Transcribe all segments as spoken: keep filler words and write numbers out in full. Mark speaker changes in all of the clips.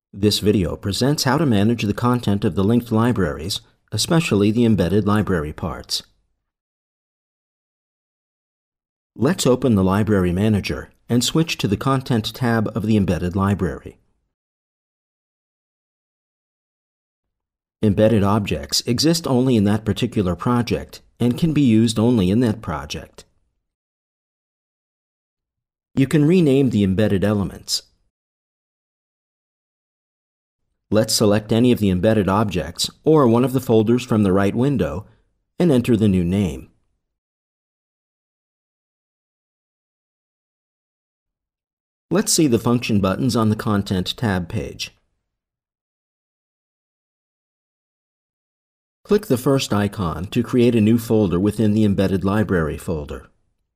Speaker 1: This video presents how to manage the content of the linked libraries, especially the embedded library parts. Let's open the Library Manager and switch to the Content tab of the embedded library. Embedded objects exist only in that particular project and can be used only in that project. You can rename the embedded elements. Let's select any of the embedded objects or one of the folders from the right window and enter the new name. Let's see the function buttons on the Content tab page. Click the first icon to create a new folder within the Embedded Library folder.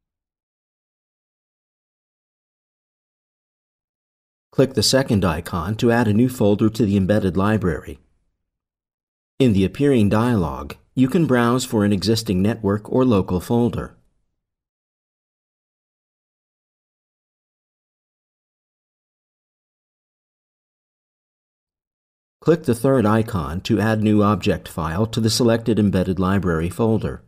Speaker 1: Click the second icon to add a new folder to the embedded library. In the appearing dialog, you can browse for an existing network or local folder. Click the third icon to add new object file to the selected embedded library folder.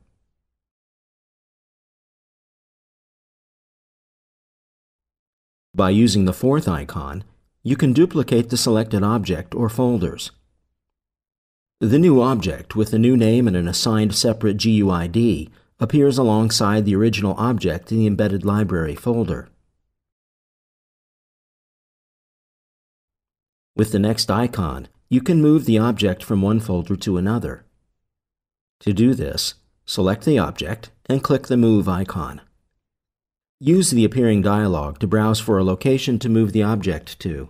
Speaker 1: By using the fourth icon, you can duplicate the selected object or folders. The new object with a new name and an assigned separate G U I D appears alongside the original object in the embedded library folder. With the next icon, you can move the object from one folder to another. To do this, select the object and click the Move icon. Use the appearing dialog to browse for a location to move the object to.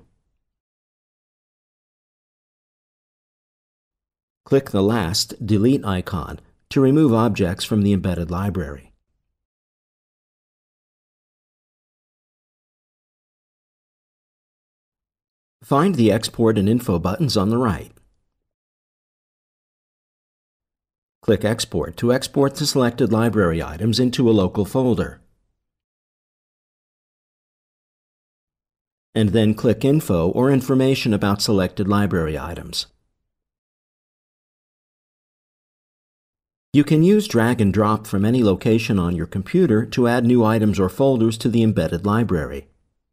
Speaker 1: Click the last Delete icon to remove objects from the embedded library. Find the Export and Info buttons on the right. Click Export to export the selected library items into a local folder. And then click Info or Information about selected library items. You can use drag and drop from any location on your computer to add new items or folders to the embedded library.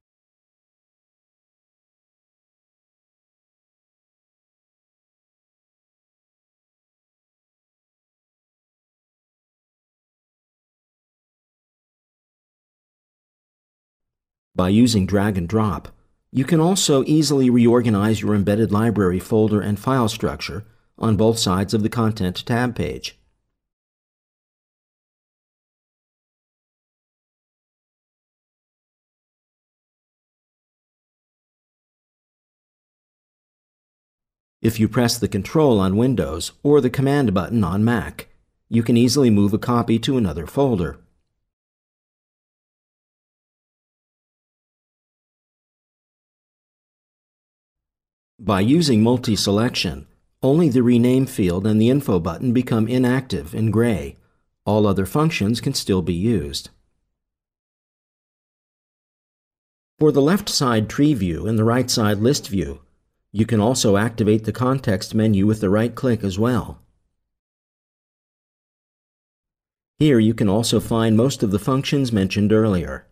Speaker 1: By using drag and drop, you can also easily reorganize your embedded library folder and file structure on both sides of the Content tab page. If you press the Control on Windows or the Command button on Mac, you can easily move a copy to another folder. By using multi-selection, only the Rename field and the Info button become inactive in gray. All other functions can still be used. For the left side tree view and the right side list view, you can also activate the context menu with the right click as well. Here you can also find most of the functions mentioned earlier.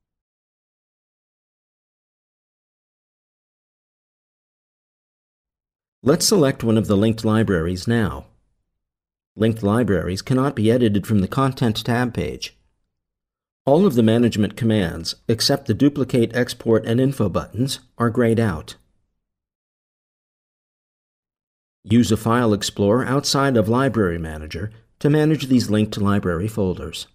Speaker 1: Let's select one of the linked libraries now. Linked libraries cannot be edited from the Content tab page. All of the management commands, except the Duplicate, Export, and Info buttons, are grayed out. Use a File Explorer outside of Library Manager to manage these linked library folders.